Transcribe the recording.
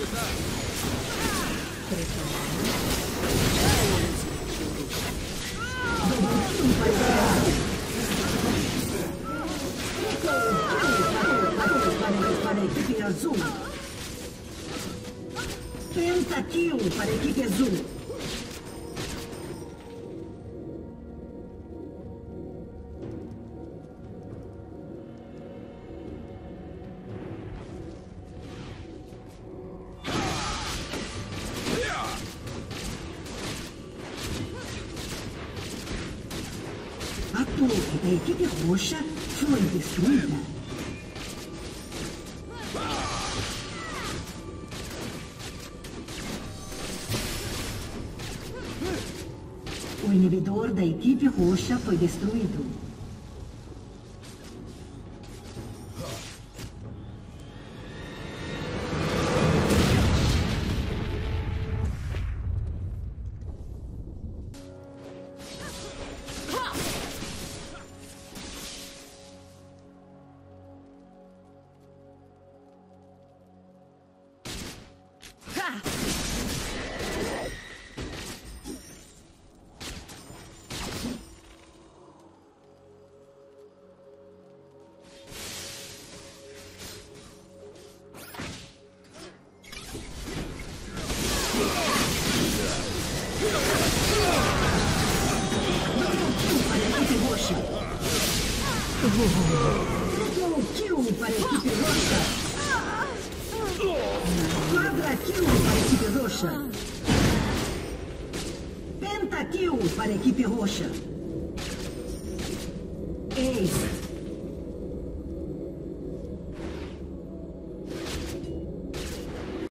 Para a equipe azul. Pentakill para a equipe azul. A torre da equipe roxa foi destruída. O inibidor da equipe roxa foi destruído. Triple kill para a equipe roxa. Quadra kill para a equipe roxa. Pentakill para a equipe roxa.